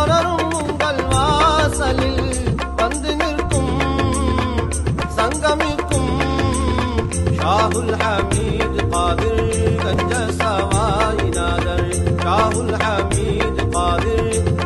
தொடரும் உங்கள் வாசலில் வந்து நிற்கும் சங்கமிக்கும் ஷாஹுல் ஹமீத் காதிர் கஞ்ச சவாயினாதர் ஷாஹுல் ஹமீத் காதிர்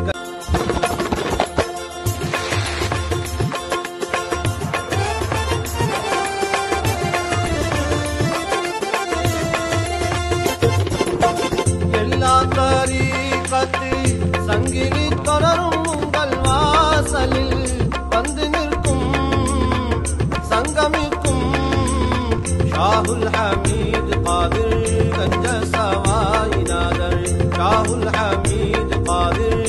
தரீகத்து சங்கிலி தொடரும் உங்கள் வாசலில் வந்து நிற்கும் சங்கமிக்கும் ஷாஹுல் ஹமீத் காதிர் கஞ்ச சவாயினாதர் ஷாஹுல் ஹமீத் காதிர்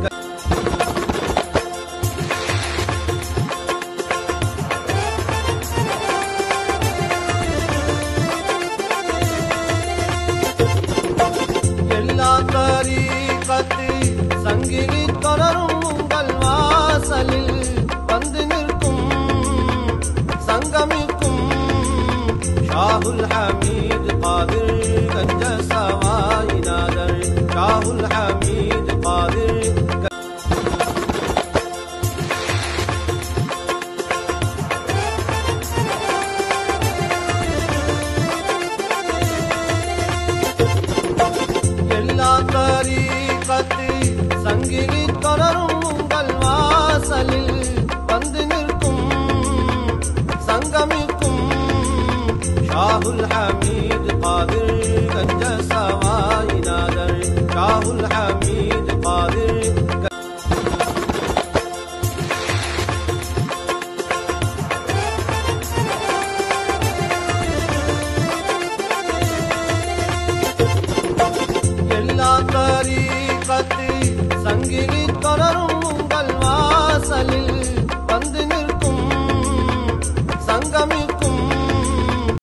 தரீகத்து சங்கிலி தொடரும் உங்கள் வாசலில் வந்து நிற்கும் சங்கமிக்கும் ஷாஹுல் ஹமீத் காதிர் கஞ்ச சவாயினாதர் ஷாஹுல் ஹமீத் காதிர் தரீகத்து சங்கிலி தொடரும் உங்கள் வாசலில் வந்து நிற்கும் சங்கமிக்கும் ஷாஹுல் ஹமீத் காதிர் கஞ்ச சவாயினாதர் ஷாஹுல் ஹமீத்